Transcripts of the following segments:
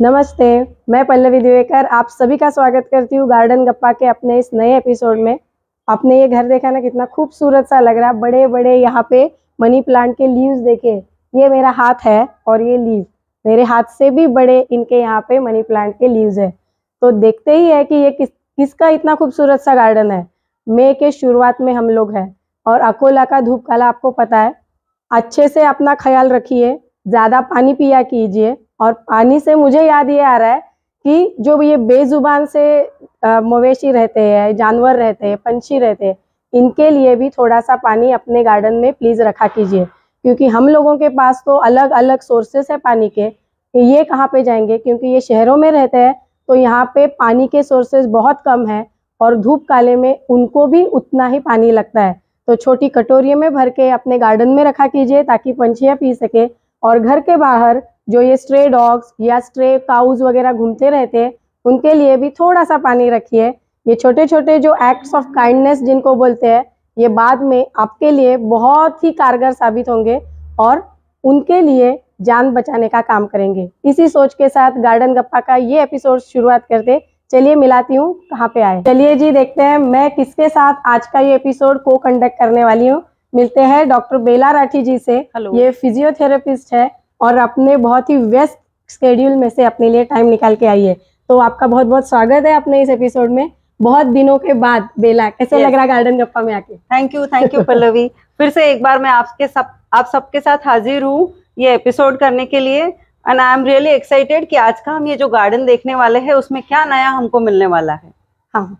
नमस्ते, मैं पल्लवी दिवेकर आप सभी का स्वागत करती हूँ गार्डन गप्पा के अपने इस नए एपिसोड में। आपने ये घर देखा ना, कितना खूबसूरत सा लग रहा है। बड़े बड़े यहाँ पे मनी प्लांट के लीव्स देखे, ये मेरा हाथ है और ये लीव मेरे हाथ से भी बड़े इनके यहाँ पे मनी प्लांट के लीव्स है। तो देखते ही है कि ये किसका इतना खूबसूरत सा गार्डन है। मई के शुरुआत में हम लोग हैं और अकोला का धूप काला आपको पता है। अच्छे से अपना ख्याल रखिए, ज़्यादा पानी पिया कीजिए। और पानी से मुझे याद ये आ रहा है कि जो ये बेजुबान से मवेशी रहते हैं, जानवर रहते हैं, पंछी रहते हैं, इनके लिए भी थोड़ा सा पानी अपने गार्डन में प्लीज़ रखा कीजिए, क्योंकि हम लोगों के पास तो अलग अलग सोर्सेस है पानी के। ये कहाँ पे जाएंगे, क्योंकि ये शहरों में रहते हैं तो यहाँ पे पानी के सोर्सेज बहुत कम है और धूप काले में उनको भी उतना ही पानी लगता है। तो छोटी कटोरी में भर के अपने गार्डन में रखा कीजिए ताकि पंछियाँ पी सके। और घर के बाहर जो ये स्ट्रे डॉग्स या स्ट्रे काउज वगैरह घूमते रहते हैं, उनके लिए भी थोड़ा सा पानी रखिए। ये छोटे छोटे जो एक्ट्स ऑफ काइंडनेस जिनको बोलते हैं, ये बाद में आपके लिए बहुत ही कारगर साबित होंगे और उनके लिए जान बचाने का काम करेंगे। इसी सोच के साथ गार्डन गप्पा का ये एपिसोड शुरुआत करते। चलिए मिलाती हूँ कहाँ पे आए। चलिए जी, देखते हैं मैं किसके साथ आज का ये एपिसोड को कंडक्ट करने वाली हूँ। मिलते हैं डॉक्टर बेला राठी जी से। ये फिजियोथेरेपिस्ट है और अपने बहुत ही व्यस्त शेड्यूल में से अपने लिए टाइम निकाल के आई है। तो आपका बहुत बहुत स्वागत है अपने इस एपिसोड में। बहुत दिनों के बाद बेला, कैसे लग रहा है गार्डन गप्पा में आके? Thank you Pallavi. फिर से एक बार मैं आप सबके साथ हाजिर हूँ ये एपिसोड करने के लिए। And I am really excited कि आज का हम ये जो गार्डन देखने वाले हैं उसमें क्या नया हमको मिलने वाला है। हाँ,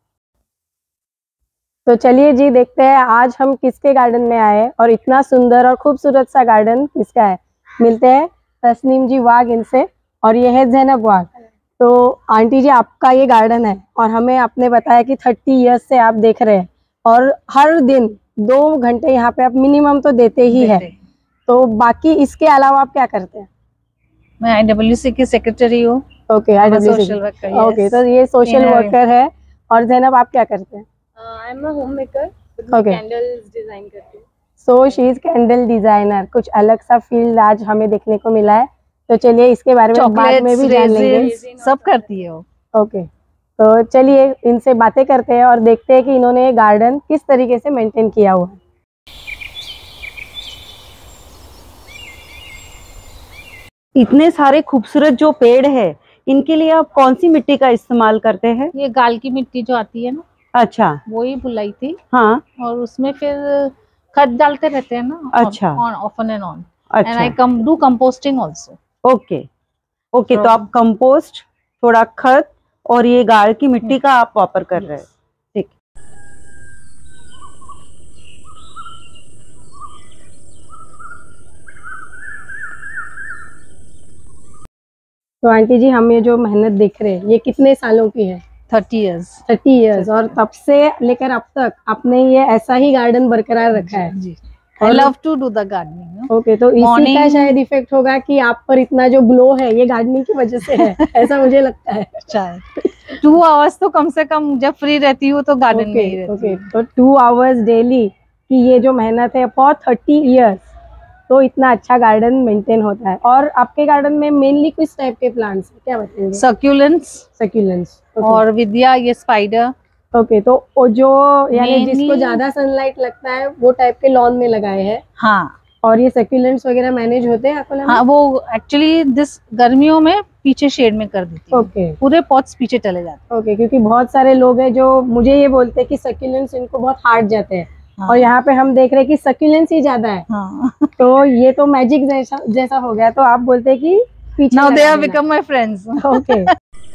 तो चलिए जी, देखते हैं आज हम किसके गार्डन में आए और इतना सुंदर और खूबसूरत सा गार्डन किसका है। मिलते हैं तस्नीम जी वाग इनसे, और ये है ज़ैनब वाग। तो आंटी जी, आपका ये गार्डन है और हमें आपने बताया कि 30 ईयर्स से आप देख रहे हैं और हर दिन 2 घंटे यहाँ पे आप मिनिमम तो देते ही है। तो बाकी इसके अलावा आप क्या करते हैं? मैं IWC की सेक्रेटरी हूँ। Okay, IWC। ओके, तो ये सोशल वर्कर है। और ज़ैनब, आप क्या करते हैं? I am a homemaker, candles design करती हूँ। So she is candle designer. कुछ अलग सा फील्ड आज हमें देखने को मिला है, तो चलिए इसके बारे में बाद में भी जान लेंगे। सब करती है वो। ओके, तो चलिए इनसे बातें करते हैं और देखते हैं कि इन्होंने ये गार्डन किस तरीके से मेंटेन किया हुआ है। इतने सारे खूबसूरत जो पेड़ है, इनके लिए आप कौन सी मिट्टी का इस्तेमाल करते हैं? ये गाल की मिट्टी जो आती है ना, अच्छा, वो ही बुलाई थी। हाँ, और उसमें फिर खाद डालते रहते हैं ना। अच्छा, ऑन एंड ऑन। अच्छा, and I do composting also. Okay okay. तो आप कंपोस्ट, थोड़ा खत और ये गाड़ की मिट्टी का आप वापर कर रहे हैं। ठीक। तो आंटी जी, हम ये जो मेहनत देख रहे हैं, ये कितने सालों की है? 30 इयर्स। 30 इयर्स। और तब से लेकर अब तक आपने ये ऐसा ही गार्डन बरकरार रखा है? जी। I love to do the gardening. Okay, तो इसी का शायद इफेक्ट होगा कि आप पर इतना जो ग्लो है ये गार्डनिंग की वजह से है, ऐसा मुझे लगता है। शायद 2 आवर्स तो कम से कम जब फ्री रहती हूँ तो गार्डन में ही रहती हूँ। तो 2 आवर्स डेली की ये जो मेहनत है फॉर 30 इयर्स, तो इतना अच्छा गार्डन मेंटेन होता है। और आपके गार्डन में मेनली किस टाइप के प्लांट्स हैं, क्या बताएंगे? सक्यूलेंट्स और विद्या, ये स्पाइडर। ओके, तो जो यानी जिसको ज्यादा सनलाइट लगता है वो टाइप के लॉन में लगाए हैं। हाँ, और ये सक्यूलेंट्स वगैरह मैनेज होते हैं अकोला में? हाँ, वो एक्चुअली दिस गर्मियों में पीछे शेड में कर देती हूँ। ओके, पूरे पॉट्स पीछे चले जाते हैं। ओके, क्योंकि बहुत सारे लोग हैं जो मुझे ये बोलते हैं कि सक्यूलेंट्स इनको बहुत हार्ड जाते हैं। हाँ। और यहाँ पे हम देख रहे हैं कि सक्यूलेंट्स ही ज्यादा है। हाँ। तो ये तो मैजिक जैसा हो गया। तो आप बोलते हैं कि पीछे now they have become my friends. Okay.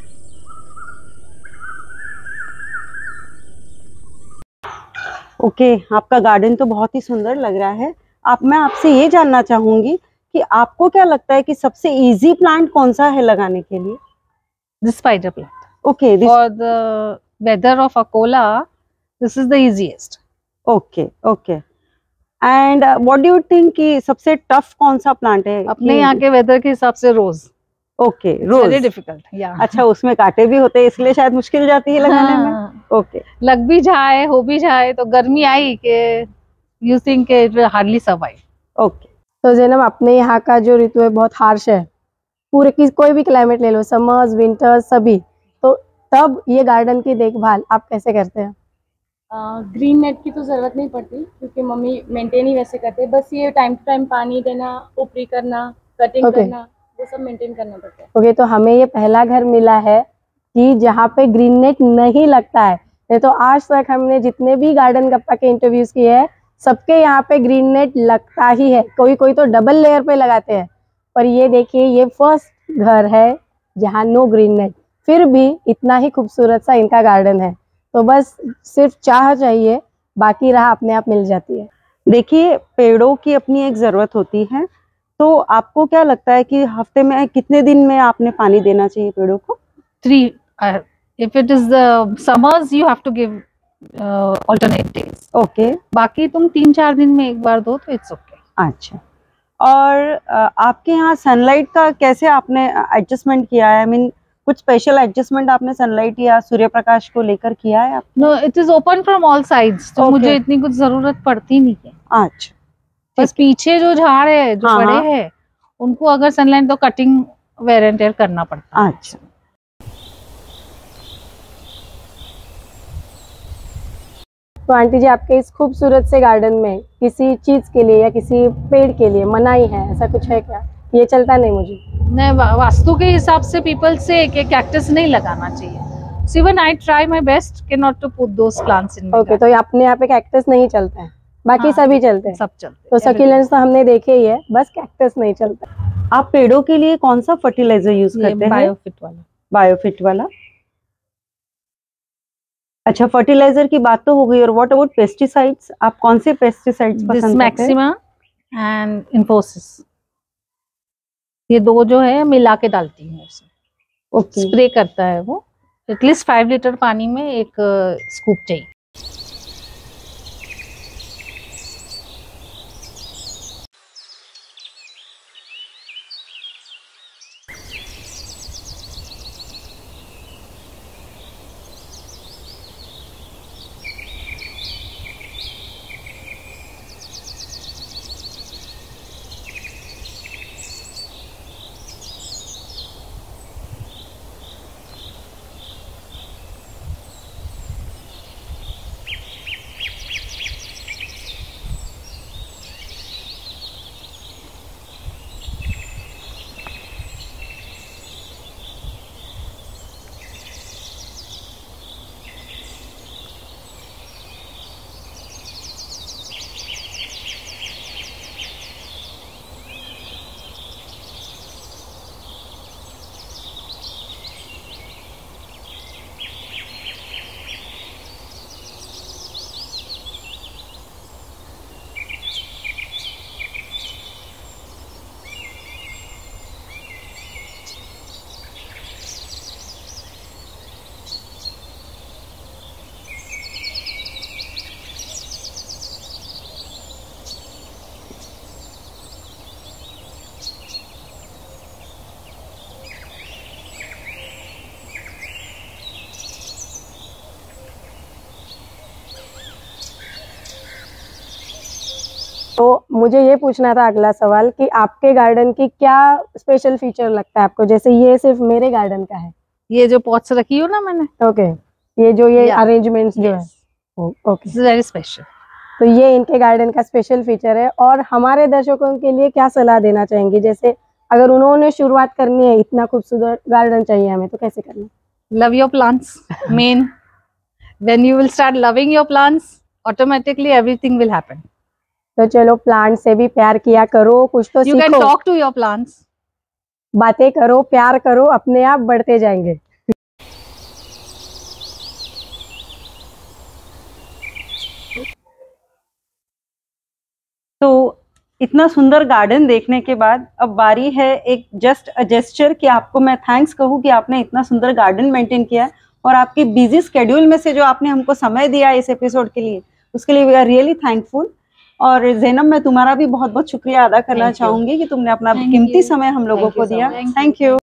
Okay, आपका गार्डन तो बहुत ही सुंदर लग रहा है। मैं आपसे ये जानना चाहूंगी कि आपको क्या लगता है कि सबसे इजी प्लांट कौन सा है लगाने के लिए? This spider plant. Okay, for the weather of Akola this is the easiest. Okay okay. And what do you think कि सबसे टफ कौन सा प्लांट है अपने यहाँ के वेदर के हिसाब से? Rose. Okay, rose very difficult. या अच्छा, उसमें कांटे भी होते हैं इसलिए शायद मुश्किल जाती है लगाने में। ओके, लग भी जाए, हो भी जाए, तो गर्मी आई कि you think it will hardly survive. Okay. तो ज़ैनब, अपने यहाँ का जो ऋतु है बहुत हार्श है, पूरे की कोई भी क्लाइमेट ले लो, समर्स विंटर्स सभी, तो तब ये गार्डन की देखभाल आप कैसे करते हैं? ग्रीन नेट की तो ज़रूरत नहीं पड़ती क्योंकि मम्मी मेंटेन ही वैसे करते हैं। बस ये टाइम टू टाइम पानी देना, ऊपरी करना, कटिंग Okay. करना, वो सब मेंटेन करना पड़ता है। ओके, तो हमें ये पहला घर मिला है कि जहाँ पे ग्रीन नेट नहीं लगता है। नहीं तो आज तक हमने जितने भी गार्डन गप्पा के इंटरव्यूज किए हैं, सबके यहाँ पे ग्रीन नेट लगता ही है, कोई कोई तो डबल लेयर पे लगाते हैं। पर ये देखिए, ये फर्स्ट घर है जहाँ नो ग्रीन नेट, फिर भी इतना ही खूबसूरत सा इनका गार्डन है। तो बस सिर्फ चाह चाहिए, बाकी राह अपने आप मिल जाती है। देखिए, पेड़ों की अपनी एक जरूरत होती है, तो आपको क्या लगता है कि हफ्ते में कितने दिन में आपने पानी देना चाहिए पेड़ों को? 3 if it is the summers you have to give alternate days. Okay, बाकी तुम 3-4 दिन में एक बार दो तो इट्स ओके। अच्छा। और आपके यहाँ सनलाइट का कैसे आपने एडजस्टमेंट किया है? आई मीन कुछ स्पेशल एडजस्टमेंट आपने सनलाइट या सूर्य प्रकाश को लेकर किया है आपने? No, it is open from all sides, तो Okay. मुझे इतनी कुछ जरूरत पड़ती नहीं है। अच्छा, बस पीछे जो झाड़ है, जो हाँ, बड़े हाँ। हैं, उनको अगर सनलाइट तो कटिंग वेयर एंड टेयर करना पड़ता है। अच्छा। तो आंटी जी, आपके इस खूबसूरत से गार्डन में किसी चीज के लिए या किसी पेड़ के लिए मनाही है, ऐसा कुछ है क्या? ये चलता नहीं मुझे। नहीं, वास्तु के हिसाब से पीपल से कैक्टस नहीं लगाना चाहिए। So even I try my best not to put those plants in my okay, garden. तो ये अपने यहाँ पे कैक्टस नहीं चलता है, बाकी हाँ, सभी चलते हैं। सब चलते तो हैं, सक्यूलेंट्स तो हमने देखे ही है, बस कैक्टस नहीं चलता। आप पेड़ों के लिए कौन सा फर्टिलाइजर यूज ये करते हैं? बायोफिट वाला। बायोफिट वाला। अच्छा, फर्टिलाइजर की बात तो हो गई, और व्हाट अबाउट पेस्टिसाइड्स? आप कौन से पेस्टिसाइड्स दिस पसंद करते हैं? मैक्सिमा एंड इन्फोसिस, ये दो जो है मिला के डालती हूँ उसमें। ओके, स्प्रे करता है वो, एटलीस्ट 5 लीटर पानी में एक स्कूप चाहिए। तो मुझे ये पूछना था अगला सवाल कि आपके गार्डन की क्या स्पेशल फीचर लगता है आपको? जैसे ये सिर्फ मेरे गार्डन का है। ये जो पॉट्स रखी हो ना मैंने, ओके, ये जो ये Yeah. अरेंजमेंट्स जो है, okay, this is very special. तो ये इनके गार्डन का स्पेशल फीचर है। और हमारे दर्शकों के लिए क्या सलाह देना चाहेंगे? जैसे अगर उन्होंने शुरुआत करनी है, इतना खूबसूरत गार्डन चाहिए हमें, तो कैसे करना? Love your plants man, when you will start loving your plants automatically everything will happen. तो चलो, प्लांट से भी प्यार किया करो, कुछ तो यू कैन सीखो, टॉक टू योर प्लांट्स, बातें करो, प्यार करो, अपने आप बढ़ते जाएंगे। तो इतना सुंदर गार्डन देखने के बाद अब बारी है एक जस्ट अ जेस्चर कि आपको मैं थैंक्स कहूँ कि आपने इतना सुंदर गार्डन मेंटेन किया है, और आपके बिजी स्केड्यूल में से जो आपने हमको समय दिया इस एपिसोड के लिए, उसके लिए वी आर रियली थैंकफुल। और जैनब, मैं तुम्हारा भी बहुत बहुत शुक्रिया अदा करना चाहूंगी कि तुमने अपना Thank कीमती you. समय हम लोगों Thank you को so दिया। much. Thank you.